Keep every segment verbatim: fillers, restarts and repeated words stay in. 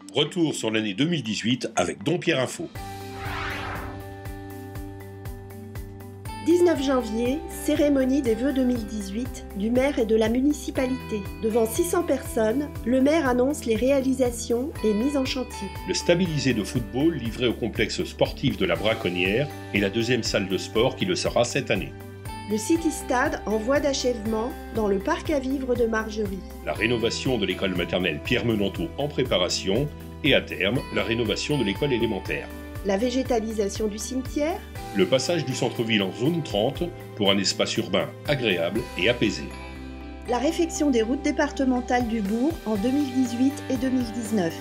Retour sur l'année deux mille dix-huit avec Dompierre Info. dix-neuf janvier, cérémonie des vœux deux mille dix-huit du maire et de la municipalité. Devant six cents personnes, le maire annonce les réalisations et mises en chantier. Le stabilisé de football livré au complexe sportif de la Braconnière et la deuxième salle de sport qui le sera cette année. Le City Stade en voie d'achèvement dans le parc à vivre de Margerie. La rénovation de l'école maternelle Pierre Menanteau en préparation et à terme, la rénovation de l'école élémentaire. La végétalisation du cimetière. Le passage du centre-ville en zone trente pour un espace urbain agréable et apaisé. La réfection des routes départementales du bourg en deux mille dix-huit et deux mille dix-neuf.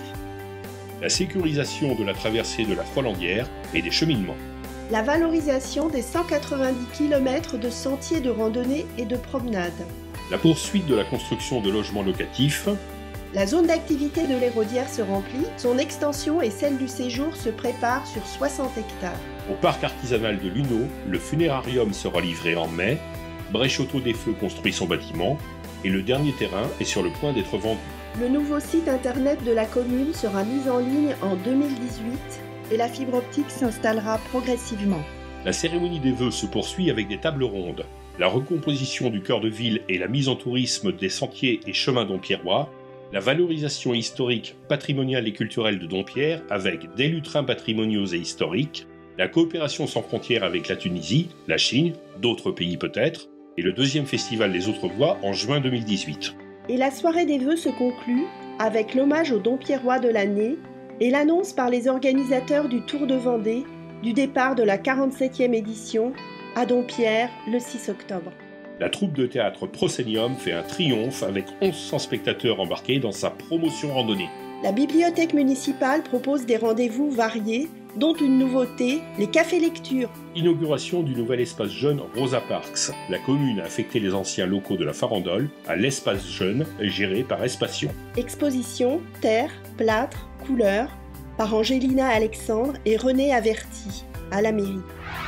La sécurisation de la traversée de la Froilandière et des cheminements. La valorisation des cent quatre-vingt-dix kilomètres de sentiers de randonnée et de promenade. La poursuite de la construction de logements locatifs. La zone d'activité de l'Héraudière se remplit, son extension et celle du séjour se préparent sur soixante hectares. Au parc artisanal de Luneau, le funérarium sera livré en mai, Bréchauteau des Feux construit son bâtiment et le dernier terrain est sur le point d'être vendu. Le nouveau site internet de la commune sera mis en ligne en deux mille dix-huit et la fibre optique s'installera progressivement. La cérémonie des vœux se poursuit avec des tables rondes. La recomposition du cœur de ville et la mise en tourisme des sentiers et chemins dompierrois. La valorisation historique, patrimoniale et culturelle de Dompierre avec des lutrins patrimoniaux et historiques, la coopération sans frontières avec la Tunisie, la Chine, d'autres pays peut-être, et le deuxième festival des Autres Voix en juin deux mille dix-huit. Et la soirée des vœux se conclut avec l'hommage aux Dompierrois de l'année et l'annonce par les organisateurs du Tour de Vendée du départ de la quarante-septième édition à Dompierre le six octobre. La troupe de théâtre Proscenium fait un triomphe avec onze cents spectateurs embarqués dans sa promotion randonnée. La bibliothèque municipale propose des rendez-vous variés, dont une nouveauté, les cafés lecture. Inauguration du nouvel espace jeune Rosa Parks. La commune a affecté les anciens locaux de la Farandole à l'espace jeune géré par Espation. Exposition, terre, plâtre, couleurs, par Angelina Alexandre et René Averti, à la mairie.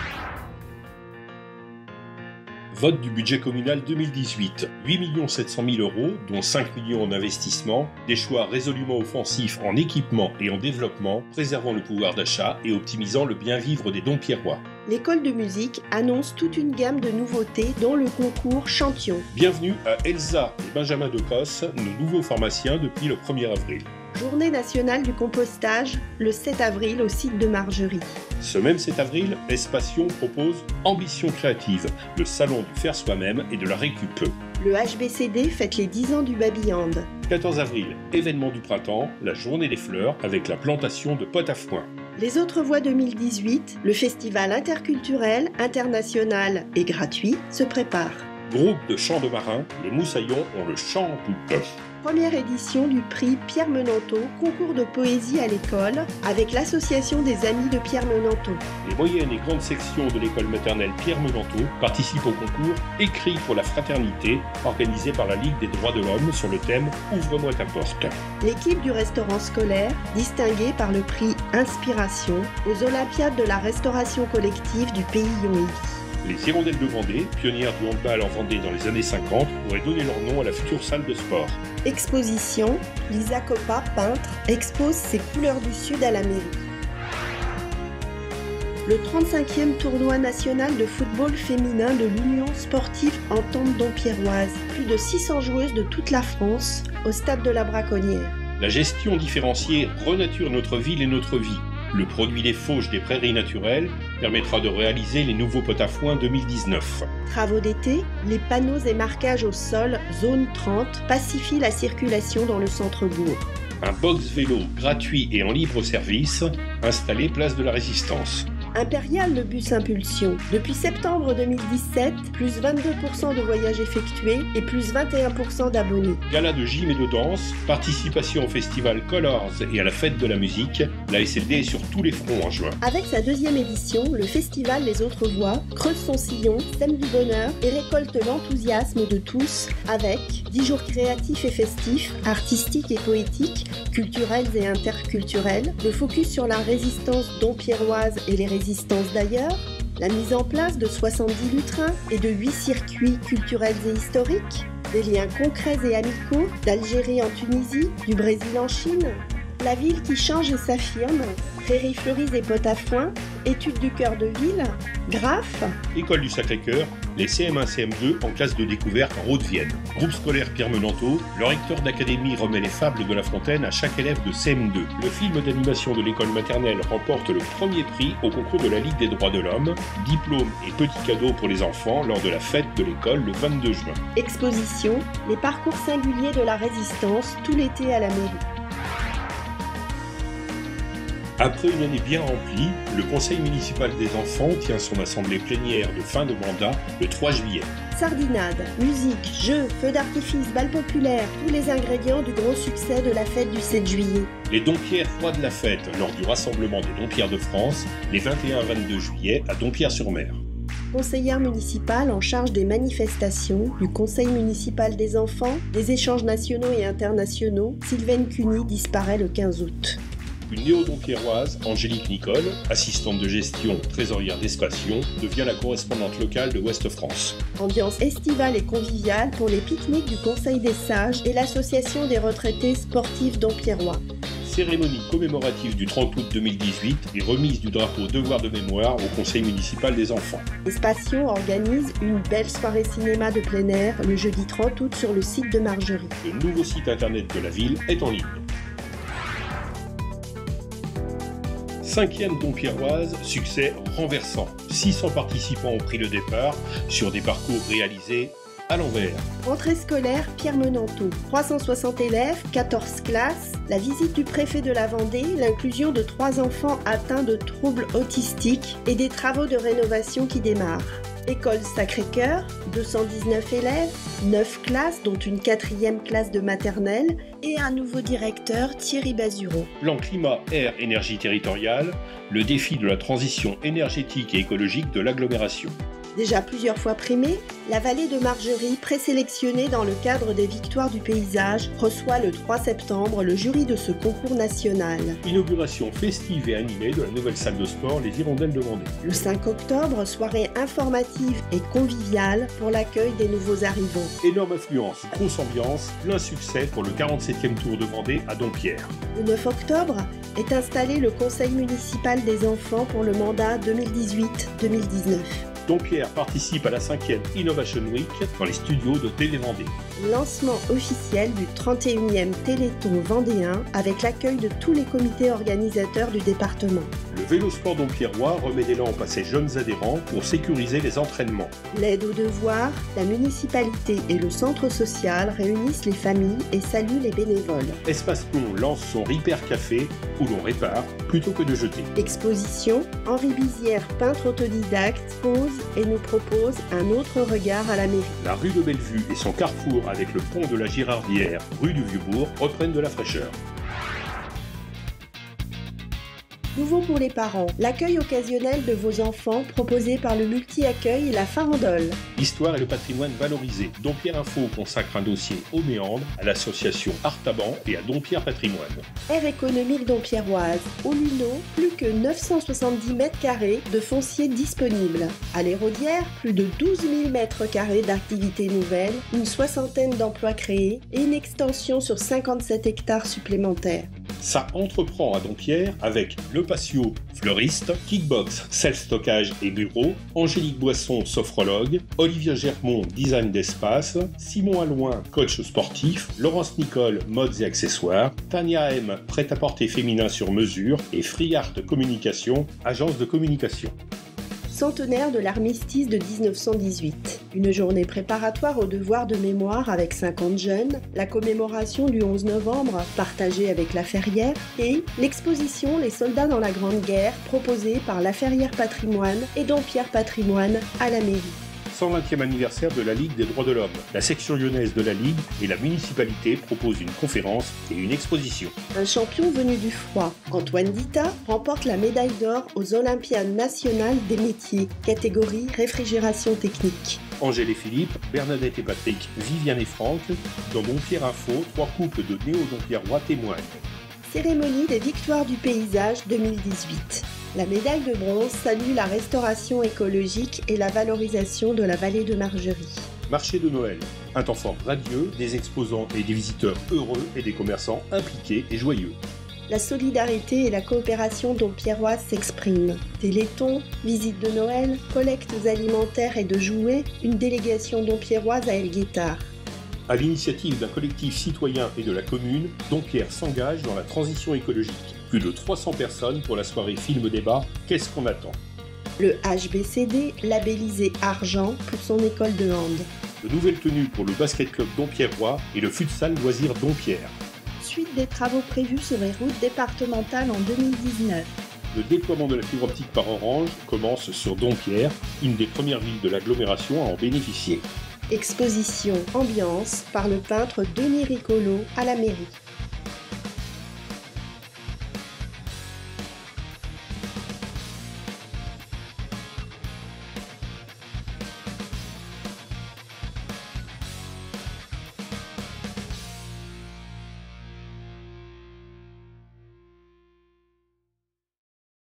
Vote du budget communal deux mille dix-huit. huit millions sept cent mille euros, dont cinq millions en investissement, des choix résolument offensifs en équipement et en développement, préservant le pouvoir d'achat et optimisant le bien-vivre des Dompierrois. L'école de musique annonce toute une gamme de nouveautés, dont le concours Champion. Bienvenue à Elsa et Benjamin Decos, nos nouveaux pharmaciens depuis le premier avril. Journée nationale du compostage, le sept avril au site de Margerie. Ce même sept avril, Espation propose Ambition créative, le salon du faire soi-même et de la récup. Le H B C D fête les dix ans du Babyhand. quatorze avril, événement du printemps, la journée des fleurs avec la plantation de potes à foin. Les Autres Voix deux mille dix-huit, le festival interculturel, international et gratuit se prépare. Groupe de chants de marins, les Moussaillons ont le chant en poupe. Première édition du prix Pierre Menanteau, concours de poésie à l'école, avec l'association des amis de Pierre Menanteau. Les moyennes et grandes sections de l'école maternelle Pierre Menanteau participent au concours Écrit pour la fraternité, organisé par la Ligue des droits de l'homme sur le thème Ouvre-moi ta porte. L'équipe du restaurant scolaire, distinguée par le prix Inspiration aux Olympiades de la restauration collective du pays Yonville. Les Hirondelles de Vendée, pionnières du handball en Vendée dans les années cinquante, auraient donné leur nom à la future salle de sport. Exposition, Lisa Coppa, peintre, expose ses couleurs du Sud à la mairie. Le trente-cinquième tournoi national de football féminin de l'Union sportive Entente Dompierroise. Plus de six cents joueuses de toute la France au stade de la Braconnière. La gestion différenciée renature notre ville et notre vie. Le produit des fauches des prairies naturelles permettra de réaliser les nouveaux potes à foin deux mille dix-neuf. Travaux d'été, les panneaux et marquages au sol, zone trente, pacifient la circulation dans le centre-bourg. Un box vélo gratuit et en libre service, installé place de la Résistance. Impérial le bus Impulsion. Depuis septembre deux mille dix-sept, plus vingt-deux pour cent de voyages effectués et plus vingt et un pour cent d'abonnés. Gala de gym et de danse, participation au festival Colors et à la fête de la musique, la S L D est sur tous les fronts en juin. Avec sa deuxième édition, le festival Les Autres Voix creuse son sillon, sème du bonheur et récolte l'enthousiasme de tous avec dix jours créatifs et festifs, artistiques et poétiques, culturels et interculturels, le focus sur la résistance dompierroise et les résistances d'ailleurs, la mise en place de soixante-dix lutrins et de huit circuits culturels et historiques, des liens concrets et amicaux d'Algérie en Tunisie, du Brésil en Chine, La ville qui change et s'affirme, Prairies fleuries et potes à foin, études du cœur de ville, graphes. École du Sacré-Cœur, les C M un C M deux en classe de découverte en Haute-Vienne. Groupe scolaire Pierre Menanteau, le recteur d'académie remet les fables de La Fontaine à chaque élève de C M deux. Le film d'animation de l'école maternelle remporte le premier prix au concours de la Ligue des droits de l'homme. Diplôme et petits cadeaux pour les enfants lors de la fête de l'école le vingt-deux juin. Exposition, les parcours singuliers de la résistance tout l'été à la mairie. Après une année bien remplie, le conseil municipal des enfants tient son assemblée plénière de fin de mandat le trois juillet. Sardinade, musique, jeux, feux d'artifice, bal populaire, tous les ingrédients du gros succès de la fête du sept juillet. Les Dompierres rois de la fête lors du rassemblement des Dompierres de France, les vingt et un vingt-deux juillet à Dompierre-sur-Mer. Conseillère municipale en charge des manifestations, du conseil municipal des enfants, des échanges nationaux et internationaux, Sylvaine Cuny disparaît le quinze août. Une néo-dompierroise, Angélique Nicole, assistante de gestion, trésorière d'Espation, devient la correspondante locale de Ouest France. Ambiance estivale et conviviale pour les pique-niques du Conseil des Sages et l'Association des retraités sportifs dompierrois. Cérémonie commémorative du trente août deux mille dix-huit et remise du drapeau Devoir de mémoire au Conseil municipal des enfants. Espation organise une belle soirée cinéma de plein air le jeudi trente août sur le site de Margerie. Le nouveau site internet de la ville est en ligne. Cinquième Dompierroise, succès renversant. six cents participants ont pris le départ sur des parcours réalisés à l'envers. Rentrée scolaire Pierre Menanteau. trois cent soixante élèves, quatorze classes, la visite du préfet de la Vendée, l'inclusion de trois enfants atteints de troubles autistiques et des travaux de rénovation qui démarrent. École Sacré-Cœur, deux cent dix-neuf élèves, neuf classes dont une quatrième classe de maternelle et un nouveau directeur, Thierry Bazureau. Plan climat, air, énergie territoriale, le défi de la transition énergétique et écologique de l'agglomération. Déjà plusieurs fois primée, la vallée de Margerie, présélectionnée dans le cadre des Victoires du paysage, reçoit le trois septembre le jury de ce concours national. Inauguration festive et animée de la nouvelle salle de sport Les Hirondelles de Vendée. Le cinq octobre, soirée informative et conviviale pour l'accueil des nouveaux arrivants. Énorme affluence, grosse ambiance, plein succès pour le quarante-septième Tour de Vendée à Dompierre. Le neuf octobre est installé le Conseil municipal des enfants pour le mandat deux mille dix-huit deux mille dix-neuf. Dompierre participe à la cinquième Innovation Week dans les studios de Télé Vendée. Lancement officiel du trente et unième Téléthon vendéen avec l'accueil de tous les comités organisateurs du département. Le Vélosport dompierrois remet d'élan au passé jeunes adhérents pour sécuriser les entraînements. L'aide aux devoirs, la municipalité et le centre social réunissent les familles et saluent les bénévoles. Espace Plomb lance son Repair Café où l'on répare plutôt que de jeter. Exposition, Henri Bizière, peintre autodidacte, pose et nous propose un autre regard à la mairie. La rue de Bellevue et son carrefour avec le pont de la Girardière, rue du Vieux-Bourg, reprennent de la fraîcheur. Nouveau pour les parents, l'accueil occasionnel de vos enfants proposé par le multi-accueil La Farandole. L'histoire et le patrimoine valorisé. Dompierre Info consacre un dossier au méandre à l'association Artaban et à Dompierre Patrimoine. Aire économique dompierroise. Au Luno, plus que neuf cent soixante-dix mètres carrés de foncier disponible. À l'Héraudière, plus de douze mille mètres carrés d'activités nouvelles, une soixantaine d'emplois créés et une extension sur cinquante-sept hectares supplémentaires. Ça entreprend à Dompierre avec Le Patio, fleuriste, Kickbox, self-stockage et bureau, Angélique Boisson, sophrologue, Olivia Germont, design d'espace, Simon Allouin, coach sportif, Laurence Nicole, modes et accessoires, Tania M, prêt-à-porter féminin sur mesure et Free Art Communication, agence de communication. Centenaire de l'armistice de dix-neuf cent dix-huit. Une journée préparatoire au devoir de mémoire avec cinquante jeunes, la commémoration du onze novembre partagée avec La Ferrière et l'exposition Les soldats dans la Grande Guerre proposée par La Ferrière Patrimoine et Dompierre Patrimoine à la mairie. cent vingtième anniversaire de la Ligue des droits de l'homme. La section lyonnaise de la Ligue et la municipalité proposent une conférence et une exposition. Un champion venu du froid, Antoine Dita, remporte la médaille d'or aux Olympiades nationales des métiers, catégorie réfrigération technique. Angèle et Philippe, Bernadette et Patrick, Viviane et Franck, dans Dompierre Info, trois couples de néo-dompierrois témoignent. Cérémonie des Victoires du paysage deux mille dix-huit. La médaille de bronze salue la restauration écologique et la valorisation de la vallée de Margerie. Marché de Noël, un temps fort radieux, des exposants et des visiteurs heureux et des commerçants impliqués et joyeux. La solidarité et la coopération dompierroise s'expriment. Téléthon, visites de Noël, collectes alimentaires et de jouets, une délégation dompierroise à Elguétard. À l'initiative d'un collectif citoyen et de la commune, Dompierre s'engage dans la transition écologique. Plus de trois cents personnes pour la soirée film-débat. Qu'est-ce qu'on attend? Le H B C D, labellisé argent pour son école de hand. De nouvelles tenues pour le basket club dompierrois et le futsal loisir Dompierre. Suite des travaux prévus sur les routes départementales en deux mille dix-neuf. Le déploiement de la fibre optique par Orange commence sur Dompierre, une des premières villes de l'agglomération à en bénéficier. Exposition ambiance par le peintre Denis Ricolo à la mairie.